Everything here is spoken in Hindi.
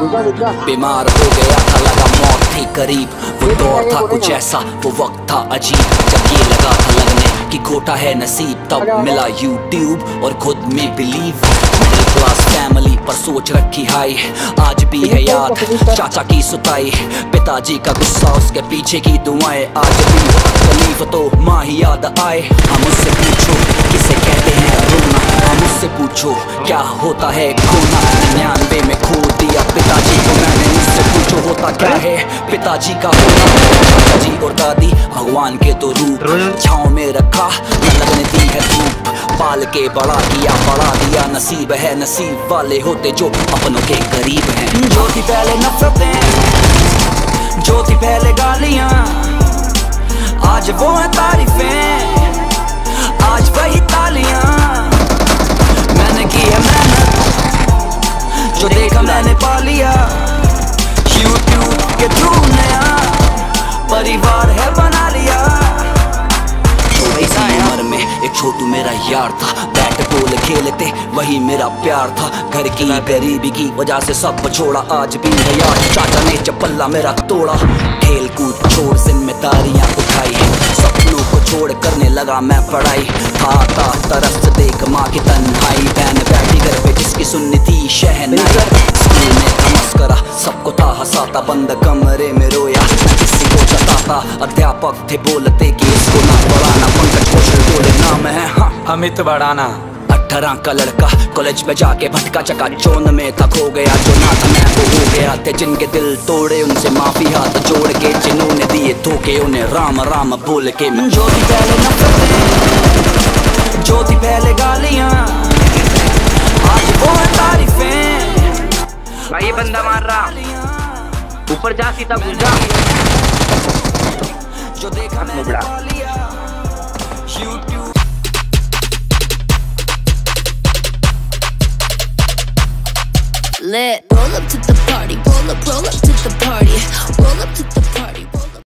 बीमार हो गया था, लगा मौत थी करीब। वो दौर था कुछ ऐसा, वो वक्त था अजीब, जब ये लगा था लगने कि खोटा है नसीब। तब मिला यूट्यूब और खुद में बिलीव। मिडिल क्लास फैमिली पर सोच रखी हाई, आज भी है याद चाचा की सुताई, पिताजी का गुस्सा, उसके पीछे की दुआएं। आज भी तकलीफ तो माँ ही याद आए। हम उससे पूछो किसे कहते हैं रोना, हम उससे पूछो क्या होता है खोना। 99 में खो दिया पिताजी को मैंने, मुझसे पूछो होता क्या है पिताजी का होना। चाचा जी और दादी भगवान के तो रूप, छाँव में रखा न लगने दी है धूप। पाल के बड़ा दिया नसीब है, नसीब वाले होते जो अपनों के करीब हैं। जो थी पहले नफरतें, जो थी पहले गालियां, आज वो है तारीफें, आज वही तालियां। मैंने की है मेहनत, जो देखा मैंने पा लिया। यूट्यूब के थ्रू नया परिवार है बना लिया। इसी उम्र में एक छोटू मेरा यार था, बैट बॉल खेलते वही मेरा प्यार था। घर की गरीबी की वजह से सब छोड़ा, आज भी है यार चाचा ने चपल्ला मेरा तोड़ा। खेल कूद छोड़ जिम्मेदारियां उठाई, सपनों को छोड़ करने लगा मैं पढ़ाई। खाता तरस देख माँ की तन्हाई, बहन बैठी घर पे जिसकी सुननी थी शहनाई। स्कूल में था मस्करा, सबको था हंसाता, बंद कमरे में रोया किसी को जताता। अध्यापक थे बोलते कि इसको ना पढ़ाना, पंकज कौशल बोले नाम है हाँ अमित बढ़ाना। 18 का लड़का कॉलेज में जाके भटका चका चौन में था खो गया। जो ना था मैं वो हो गया, थे जिनके दिल तोड़े उनसे माफी हाथ जोड़ के, जिन्होंने दिए धोखे उन्हें राम राम बोल के। जो थी पहले नफरतें, जो थी पहले गालियां, आज वो है तारीफें। भाई ये बंदा मार रहा, ऊपर जा सीता घुस जा। जो देखा मैंने पा लिया। YouTube lit. Roll up to the party, roll up to the party, roll up to the party.